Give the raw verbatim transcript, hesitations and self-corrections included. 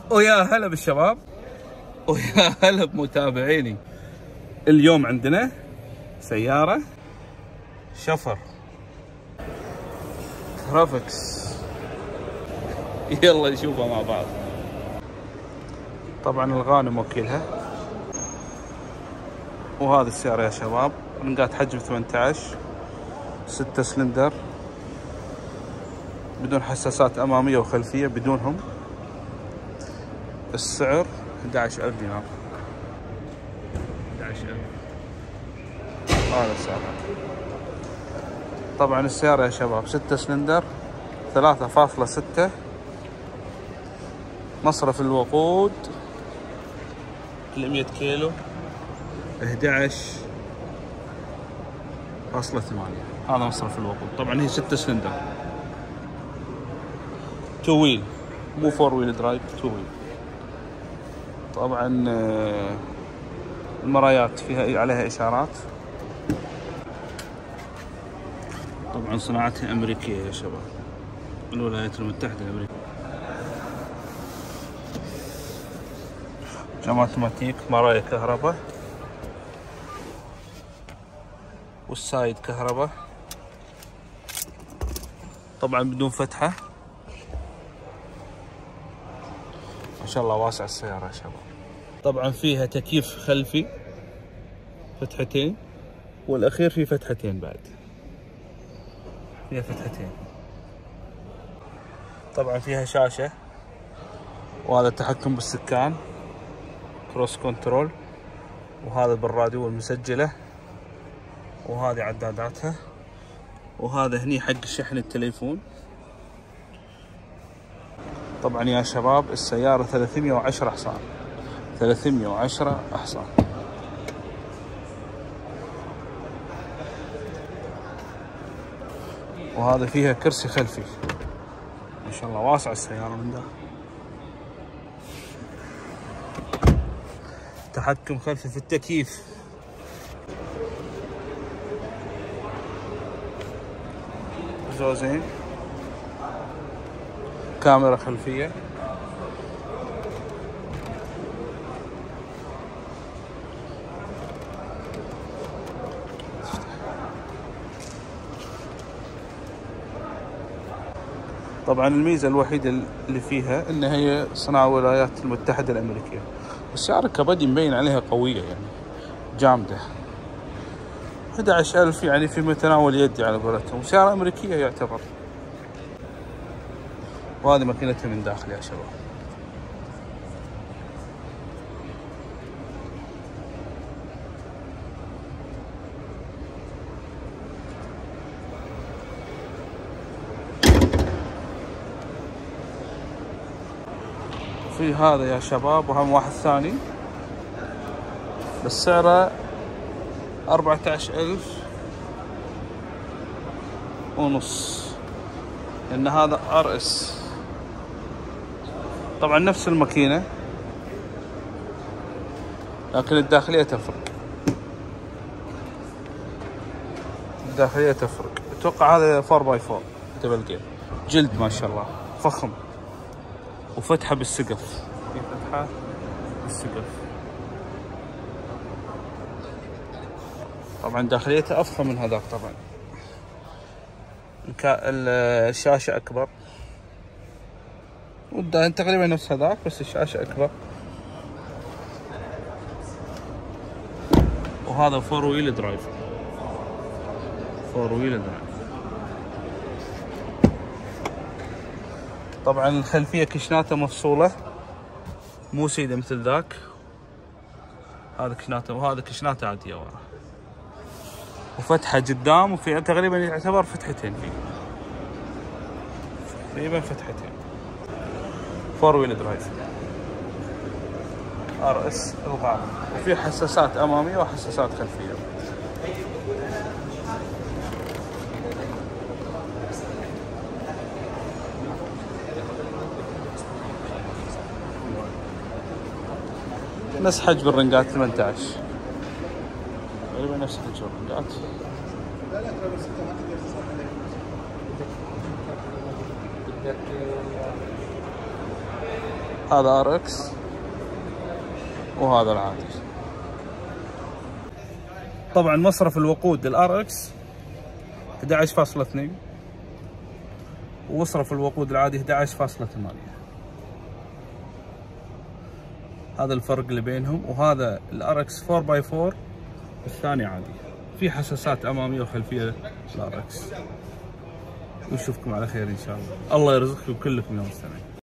ويا هلا بالشباب، ويا هلا بمتابعيني. اليوم عندنا سيارة شفر ترافكس، يلا نشوفها مع بعض. طبعا الغانم وكيلها. وهذه السيارة يا شباب، رنقات حجم ثمانية عشر، ستة سلندر، بدون حساسات أمامية وخلفية، بدونهم. السعر أحد عشر ألف دينار. أحد عشر ألف هذا السعر. طبعا السيارة يا شباب ستة سلندر، ثلاثة فاصلة ستة، مصرف الوقود مئة كيلو، أحد عشر فاصلة ثمانية، هذا مصرف الوقود. طبعا هي ستة سلندر، تو ويل، مو فور ويل درايف، تو ويل. طبعا المرايات فيها عليها اشارات. طبعا صناعتها امريكيه يا شباب، الولايات المتحده الامريكيه. جام اوتوماتيك، مرايا كهرباء، والسايد كهرباء. طبعا بدون فتحه، ما شاء الله واسع السيارة يا شباب. طبعا فيها تكييف خلفي فتحتين، والأخير فيه فتحتين بعد، فيها فتحتين. طبعا فيها شاشة، وهذا التحكم بالسكان، كروس كنترول، وهذا بالراديو المسجلة، وهذه عداداتها، وهذا هني حق شحن التليفون. طبعا يا شباب السيارة ثلاثمئة وعشرة حصان، ثلاثمئة وعشرة حصان. وهذا فيها كرسي خلفي، ما شاء الله واسعة السيارة من داخل. تحكم خلفي في التكييف. زوزين، كاميرا خلفية. طبعا الميزة الوحيدة اللي فيها ان هي صناعة الولايات المتحدة الامريكية. السيارة كبدي مبين عليها قوية، يعني جامدة. أحد عشر ألف يعني في متناول يدي على قولتهم، سيارة امريكية يعتبر. وهذه ماكينتها من داخل يا شباب. في هذا يا شباب، وهم واحد ثاني، بس سعره أربعة عشر ألف ونص، لأن هذا ار اس. طبعا نفس الماكينة، لكن الداخلية تفرق، الداخلية تفرق. اتوقع هذا فور باي فور دبل جير، جلد ما شاء الله فخم، وفتحة بالسقف، في فتحة بالسقف. طبعا داخليته افخم من هذاك. طبعا الشاشة اكبر، والدهن تقريبا نفس هذاك، بس الشاشة اكبر. وهذا فور ويل درايف، فور ويل درايف. طبعا الخلفية كشناته مفصولة، مو سيدة مثل ذاك. هذا كشناته، وهذا كشناته عادية ورا، وفتحة قدام، وفي تقريبا يعتبر فتحتين فيه، تقريبا فتحتين. فور ويل درايف، ار اس الغامق، وفي حساسات امامية وحساسات خلفية. نفس حجم الرنقات ثمانية عشر، تقريبا نفس حجم الرنقات. هذا ار اكس وهذا العادي. طبعا مصرف الوقود الار اكس احد عشر فاصلة اثنين ومصرف الوقود العادي احد عشر فاصلة ثمانية. هذا الفرق اللي بينهم. وهذا الار اكس فور باي فور الثاني عادي، في حساسات اماميه وخلفيه الار اكس. ونشوفكم على خير ان شاء الله. الله يرزقكم كلكم يا مستمعين.